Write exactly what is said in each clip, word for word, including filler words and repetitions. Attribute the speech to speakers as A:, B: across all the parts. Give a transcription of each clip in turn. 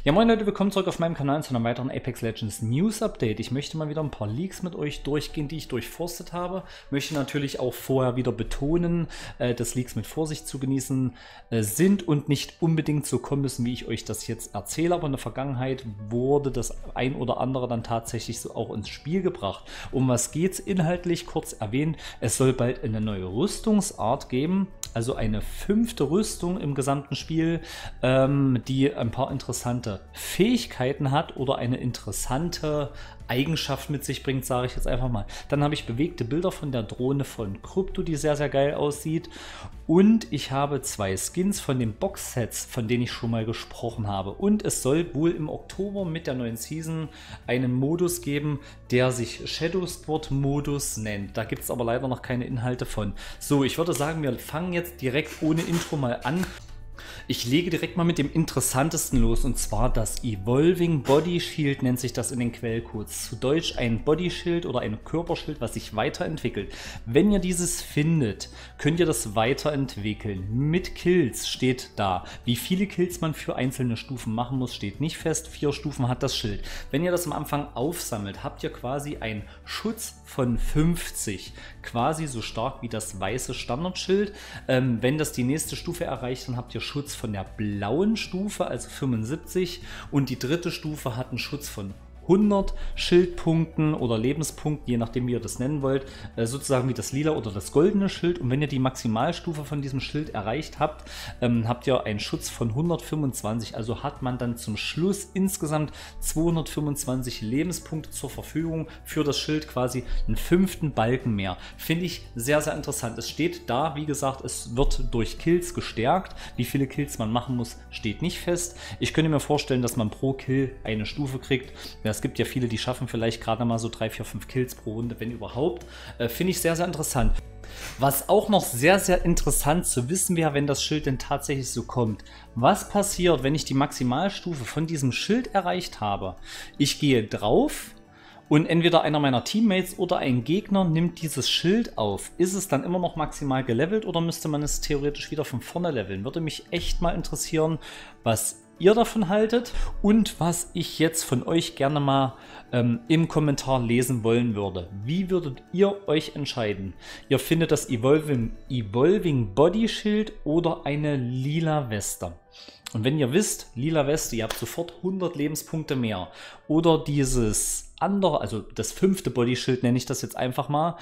A: Ja, moin Leute, willkommen zurück auf meinem Kanal zu einem weiteren Apex Legends News Update. Ich möchte mal wieder ein paar Leaks mit euch durchgehen, die ich durchforstet habe. Möchte natürlich auch vorher wieder betonen, äh, dass Leaks mit Vorsicht zu genießen äh, sind und nicht unbedingt so kommen müssen, wie ich euch das jetzt erzähle. Aber in der Vergangenheit wurde das ein oder andere dann tatsächlich so auch ins Spiel gebracht. Um was geht's inhaltlich? Kurz erwähnt, es soll bald eine neue Rüstungsart geben, also eine fünfte Rüstung im gesamten Spiel, ähm, die ein paar interessante Fähigkeiten hat oder eine interessante Eigenschaft mit sich bringt, sage ich jetzt einfach mal. Dann habe ich bewegte Bilder von der Drohne von Krypto, die sehr, sehr geil aussieht. Und ich habe zwei Skins von den Box-Sets, von denen ich schon mal gesprochen habe. Und es soll wohl im Oktober mit der neuen Season einen Modus geben, der sich Shadow Sport Modus nennt. Da gibt es aber leider noch keine Inhalte von. So, ich würde sagen, wir fangen jetzt direkt ohne Intro mal an. Ich lege direkt mal mit dem interessantesten los, und zwar das Evolving Body Shield nennt sich das in den Quellcodes. Zu Deutsch ein Body Shield oder ein Körperschild, was sich weiterentwickelt. Wenn ihr dieses findet, könnt ihr das weiterentwickeln. Mit Kills steht da. Wie viele Kills man für einzelne Stufen machen muss, steht nicht fest. Vier Stufen hat das Schild. Wenn ihr das am Anfang aufsammelt, habt ihr quasi einen Schutz von fünfzig. Quasi so stark wie das weiße Standardschild. Ähm, wenn das die nächste Stufe erreicht, dann habt ihr Schutz von der blauen Stufe, also fünfundsiebzig, und die dritte Stufe hat einen Schutz von hundert Schildpunkten oder Lebenspunkten, je nachdem wie ihr das nennen wollt, äh, sozusagen wie das lila oder das goldene Schild. Und wenn ihr die Maximalstufe von diesem Schild erreicht habt, ähm, habt ihr einen Schutz von hundertfünfundzwanzig, also hat man dann zum Schluss insgesamt zweihundertfünfundzwanzig Lebenspunkte zur Verfügung für das Schild, quasi einen fünften Balken mehr. Finde ich sehr, sehr interessant. Es steht da, wie gesagt, es wird durch Kills gestärkt. Wie viele Kills man machen muss, steht nicht fest. Ich könnte mir vorstellen, dass man pro Kill eine Stufe kriegt. Ja, es gibt ja viele, die schaffen vielleicht gerade mal so drei, vier, fünf Kills pro Runde, wenn überhaupt. Äh, Finde ich sehr, sehr interessant. Was auch noch sehr, sehr interessant zu wissen wäre, wenn das Schild denn tatsächlich so kommt. Was passiert, wenn ich die Maximalstufe von diesem Schild erreicht habe? Ich gehe drauf und entweder einer meiner Teammates oder ein Gegner nimmt dieses Schild auf. Ist es dann immer noch maximal gelevelt oder müsste man es theoretisch wieder von vorne leveln? Würde mich echt mal interessieren, was ihr davon haltet und was ich jetzt von euch gerne mal ähm, im Kommentar lesen wollen würde. Wie würdet ihr euch entscheiden? Ihr findet das Evolving, Evolving Body Shield oder eine lila Weste? Und wenn ihr wisst, lila Weste, ihr habt sofort hundert Lebenspunkte mehr. Oder dieses andere, also das fünfte Body Shield nenne ich das jetzt einfach mal,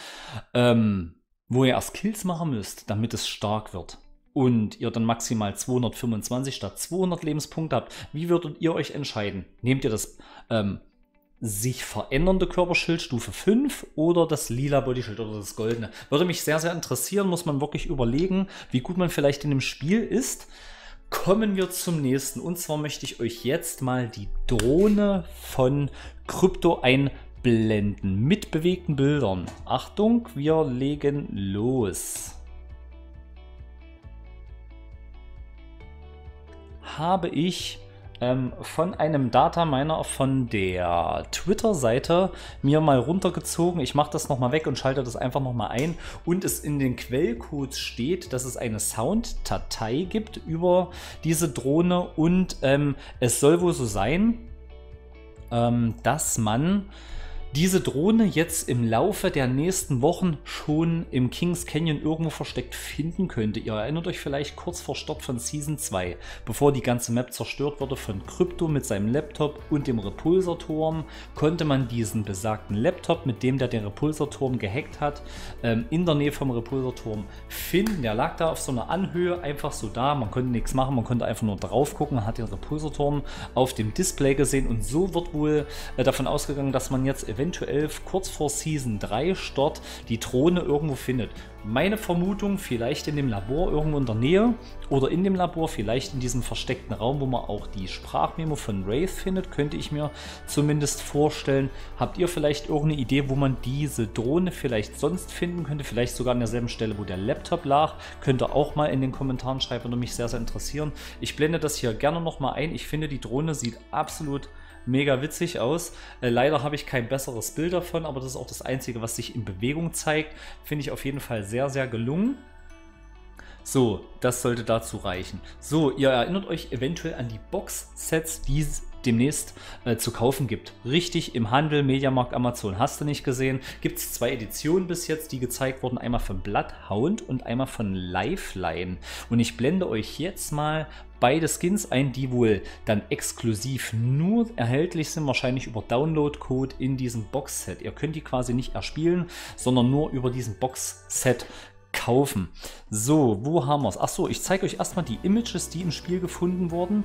A: ähm, wo ihr erst Kills machen müsst, damit es stark wird. Und ihr dann maximal zweihundertfünfundzwanzig statt zweihundert Lebenspunkte habt, wie würdet ihr euch entscheiden? Nehmt ihr das ähm, sich verändernde Körperschild Stufe fünf oder das lila Bodyschild oder das goldene? Würde mich sehr, sehr interessieren, muss man wirklich überlegen, wie gut man vielleicht in dem Spiel ist. Kommen wir zum nächsten, und zwar möchte ich euch jetzt mal die Drohne von Krypto einblenden mit bewegten Bildern. Achtung, wir legen los. Habe ich ähm, von einem Dataminer von der Twitter-Seite mir mal runtergezogen. Ich mache das nochmal weg und schalte das einfach nochmal ein. Und es in den Quellcodes steht, dass es eine Sounddatei gibt über diese Drohne. Und ähm, es soll wohl so sein, ähm, dass man diese Drohne jetzt im Laufe der nächsten Wochen schon im Kings Canyon irgendwo versteckt finden könnte. Ihr erinnert euch vielleicht kurz vor Start von Season zwei, bevor die ganze Map zerstört wurde von Krypto mit seinem Laptop und dem Repulsor-Turm, konnte man diesen besagten Laptop, mit dem der den Repulsor-Turm gehackt hat, in der Nähe vom Repulsor-Turm finden. Der lag da auf so einer Anhöhe, einfach so da, man konnte nichts machen, man konnte einfach nur drauf gucken, man hat den Repulsor-Turm auf dem Display gesehen, und so wird wohl davon ausgegangen, dass man jetzt eventuell eventuell kurz vor Season drei Start die Drohne irgendwo findet. Meine Vermutung, vielleicht in dem Labor irgendwo in der Nähe oder in dem Labor, vielleicht in diesem versteckten Raum, wo man auch die Sprachmemo von Wraith findet, könnte ich mir zumindest vorstellen. Habt ihr vielleicht irgendeine Idee, wo man diese Drohne vielleicht sonst finden könnte? Vielleicht sogar an derselben Stelle, wo der Laptop lag? Könnt ihr auch mal in den Kommentaren schreiben, würde mich sehr, sehr interessieren. Ich blende das hier gerne nochmal ein. Ich finde, die Drohne sieht absolut mega witzig aus. Äh, leider habe ich kein besseres Bild davon, aber das ist auch das Einzige, was sich in Bewegung zeigt. Finde ich auf jeden Fall sehr, sehr gelungen. So, das sollte dazu reichen. So, ihr erinnert euch eventuell an die Box-Sets, die demnächst äh, zu kaufen gibt. Richtig im Handel, Mediamarkt, Amazon, hast du nicht gesehen. Gibt es zwei Editionen bis jetzt, die gezeigt wurden. Einmal von Bloodhound und einmal von Lifeline. Und ich blende euch jetzt mal beide Skins ein, die wohl dann exklusiv nur erhältlich sind, wahrscheinlich über Download-Code in diesem Box-Set. Ihr könnt die quasi nicht erspielen, sondern nur über diesen Box-Set kaufen. So, wo haben wir es? Achso, ich zeige euch erstmal die Images, die im Spiel gefunden wurden.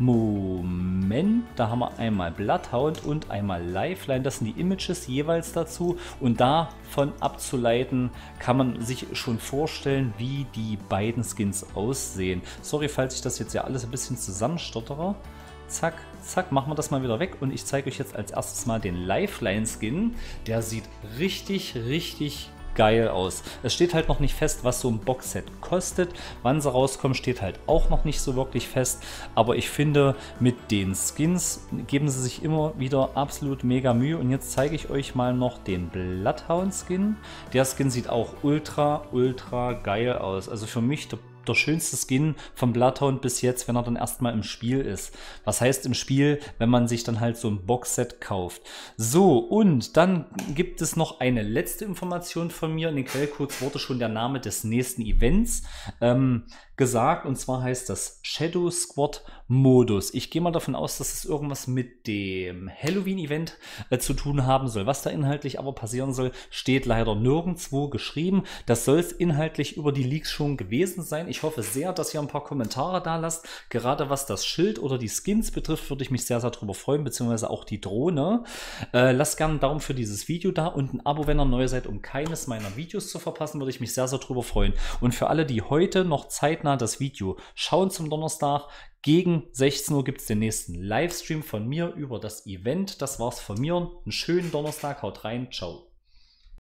A: Moment, da haben wir einmal Bloodhound und einmal Lifeline. Das sind die Images jeweils dazu. Und davon abzuleiten, kann man sich schon vorstellen, wie die beiden Skins aussehen. Sorry, falls ich das jetzt ja alles ein bisschen zusammenstottere. Zack, zack, machen wir das mal wieder weg. Und ich zeige euch jetzt als erstes mal den Lifeline-Skin. Der sieht richtig, richtig geil aus. Es steht halt noch nicht fest, was so ein Boxset kostet. Wann sie rauskommen, steht halt auch noch nicht so wirklich fest. Aber ich finde, mit den Skins geben sie sich immer wieder absolut mega Mühe. Und jetzt zeige ich euch mal noch den Bloodhound Skin. Der Skin sieht auch ultra, ultra geil aus. Also für mich der der schönste Skin vom Bloodhound bis jetzt, wenn er dann erstmal im Spiel ist. Was heißt im Spiel, wenn man sich dann halt so ein Boxset kauft. So, und dann gibt es noch eine letzte Information von mir. In den Quellcodes wurde schon der Name des nächsten Events ähm, gesagt, und zwar heißt das Shadow Squad Modus. Ich gehe mal davon aus, dass es irgendwas mit dem Halloween-Event äh, zu tun haben soll. Was da inhaltlich aber passieren soll, steht leider nirgendwo geschrieben. Das soll es inhaltlich über die Leaks schon gewesen sein. Ich hoffe sehr, dass ihr ein paar Kommentare da lasst. Gerade was das Schild oder die Skins betrifft, würde ich mich sehr, sehr darüber freuen, beziehungsweise auch die Drohne. Äh, lasst gerne einen Daumen für dieses Video da und ein Abo, wenn ihr neu seid, um keines meiner Videos zu verpassen, würde ich mich sehr, sehr darüber freuen. Und für alle, die heute noch zeitnah das Video schauen zum Donnerstag, gegen sechzehn Uhr gibt es den nächsten Livestream von mir über das Event. Das war's von mir. Einen schönen Donnerstag. Haut rein. Ciao.